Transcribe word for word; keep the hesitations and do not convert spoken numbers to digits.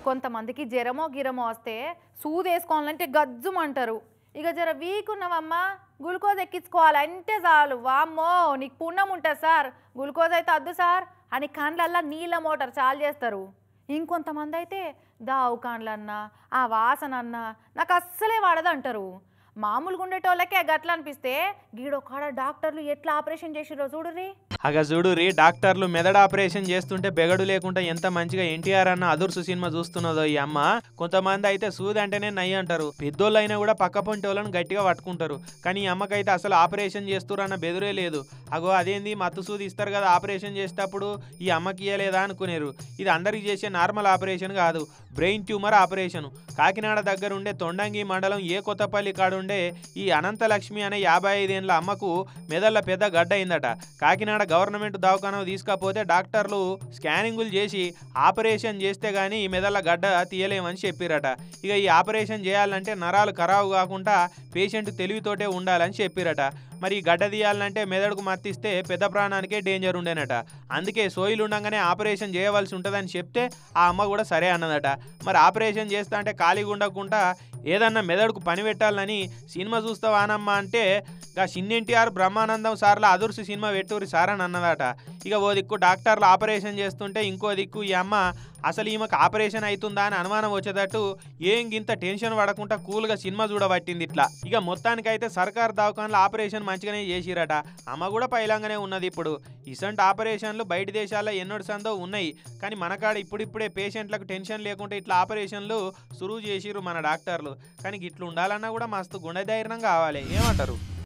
కొంతమందికి జ్వరమో గిరమో వస్తే సూదేసుకోవాలంటే గజ్జుమంటారు. ఇక జర వీక్ ఉన్నవమ్మా గ్లూకోజ్ ఎక్కించుకోవాలంటే చాలు వామ్మో నీకు పుణ్యం ఉంటుంది సార్, గ్లూకోజ్ అయితే వద్దు సార్ అని కండ్లల్లా నీళ్ళ మోటార్ చాలు చేస్తారు. ఇంకొంతమంది అయితే దావు కాండ్లన్నా ఆ వాసన అన్నా నాకు అస్సలే వాడదు అంటారు. మామూలుగా ఉండేటోళ్ళకే గట్ల అనిపిస్తే గీడొక్కడ డాక్టర్లు ఎట్లా ఆపరేషన్ చేసిరో చూడుర్రి. అగ చూడుర్రి, డాక్టర్లు మెదడు ఆపరేషన్ చేస్తుంటే బెగడు లేకుండా ఎంత మంచిగా ఎన్టీఆర్ అన్న అదుర్సు సినిమా చూస్తున్నదో ఈ అమ్మ. కొంతమంది అయితే సూది అంటేనే నయ్యి అంటారు, పెద్దోళ్ళు అయినా కూడా పక్క పొంటి వాళ్ళని గట్టిగా పట్టుకుంటారు. కానీ ఈ అమ్మకైతే అసలు ఆపరేషన్ చేస్తురు అన్న బెదురే లేదు. అగో అదేంది మత్తు సూది ఇస్తారు కదా ఆపరేషన్ చేసేటప్పుడు, ఈ అమ్మకి ఇయ్యలేదా అనుకునేరు. ఇది అందరికి చేసే నార్మల్ ఆపరేషన్ కాదు, బ్రెయిన్ ట్యూమర్ ఆపరేషన్. కాకినాడ దగ్గర ఉండే తొండంగి మండలం ఏ కొత్తపల్లి కాడుండే ఈ అనంతలక్ష్మి అనే యాభై ఐదేళ్ల అమ్మకు మెదళ్ళ పెద్ద గడ్డ అయిందట. కాకినాడ గవర్నమెంట్ దవాఖానకు తీసుకపోతే డాక్టర్లు స్కానింగులు చేసి ఆపరేషన్ చేస్తే గానీ ఈ మెదళ్ళ గడ్డ తీయలేమని చెప్పిరట. ఇక ఈ ఆపరేషన్ చేయాలంటే నరాలు ఖరాబు కాకుండా పేషెంట్ తెలివితోటే ఉండాలని చెప్పిరట. మరి గడ్డ తీయాలంటే మెదడుకు మత్తిస్తే పెద్ద ప్రాణానికే డేంజర్ ఉండేనట. అందుకే సోయిలు ఉండగానే ఆపరేషన్ చేయవలసి ఉంటుందని చెప్తే ఆ అమ్మ కూడా సరే అన్నదట. మరి ఆపరేషన్ చేస్తా అంటే ఖాళీగా ఉండకుండా ఏదన్నా మెదడుకు పని పెట్టాలని సినిమా చూస్తావానమ్మా అంటే గా ఎన్టీఆర్ బ్రహ్మానందం సార్ల అదుర్సు సినిమా పెట్టుర్రి సార్ అని అన్నదట. ఇక ఓ దిక్కు డాక్టర్లు ఆపరేషన్ చేస్తుంటే ఇంకో దిక్కు ఈ అమ్మ అసలు ఈమెకు ఆపరేషన్ అవుతుందా అని అనుమానం వచ్చేటట్టు ఏం గింత టెన్షన్ పడకుండా కూల్గా సినిమా చూడబట్టింది ఇట్లా. ఇక మొత్తానికైతే సర్కార్ దవాఖానలో ఆపరేషన్ మంచిగానే చేసిరట. అమ్మ కూడా పైలంగానే ఉన్నది. ఇప్పుడు ఇసంటి ఆపరేషన్లు బయట దేశాల్లో ఎన్నోటి సందో ఉన్నాయి, కానీ మనకాడ ఇప్పుడిప్పుడే పేషెంట్లకు టెన్షన్ లేకుండా ఇట్లా ఆపరేషన్లు సురువు చేసిరు మన డాక్టర్లు. కానీ ఇట్లా ఉండాలన్నా కూడా మస్తు గుండె ధైర్యం కావాలి, ఏమంటారు?